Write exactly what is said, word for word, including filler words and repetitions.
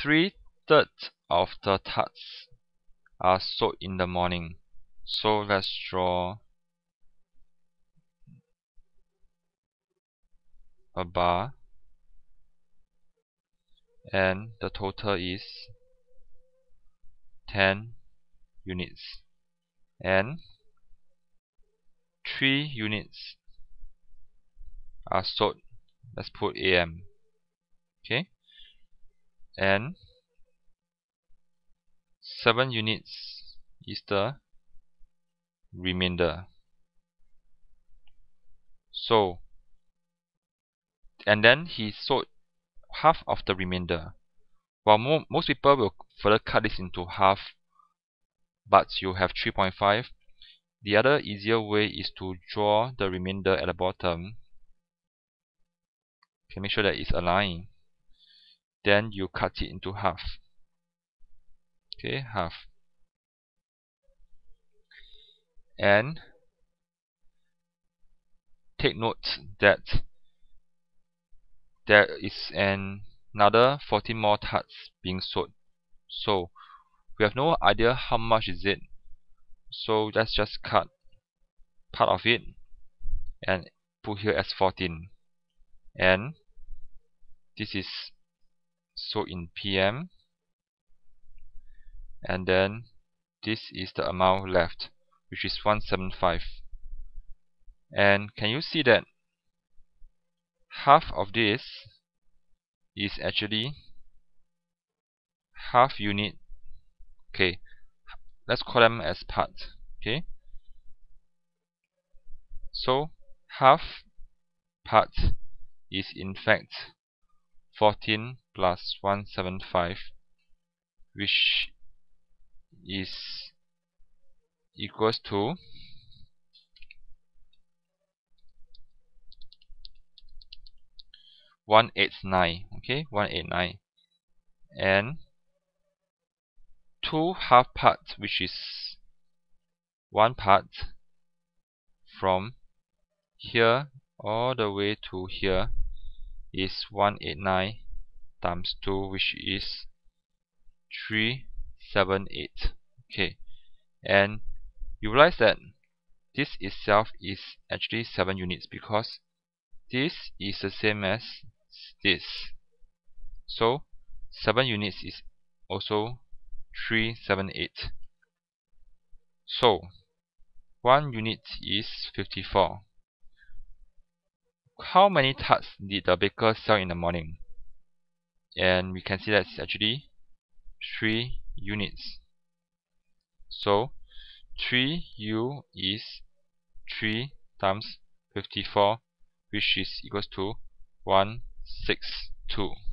three thirds of the tarts are sold in the morning. So let's draw a bar, and the total is ten units, and three units are sold. Let's put A M. Okay, and seven units is the remainder. So, and then he sold half of the remainder. While mo most people will further cut this into half, but you have three point five. The other easier way is to draw the remainder at the bottom. Okay, make sure that it's aligned. Then you cut it into half. Okay, half. And take note that there is an another fourteen more tarts being sold. So we have no idea how much is it. So let's just cut part of it and put here as fourteen. And this is sold in P M. And then this is the amount left, which is one seventy-five. And can you see that half of this is actually half unit? Okay, let's call them as parts. Okay, so half part is in fact fourteen plus one seventy-five, which is equals to one eighty-nine. Okay, one eighty-nine. And two half parts, which is one part from here all the way to here, is one eighty-nine times two, which is three seventy-eight. Okay, and you realize that this itself is actually seven units because this is the same as this. So seven units is also three seventy-eight. So one unit is fifty-four. How many tarts did the baker sell in the morning? And we can see that it's actually three units. So three U is three times fifty-four, which is equals to one hundred sixty-two.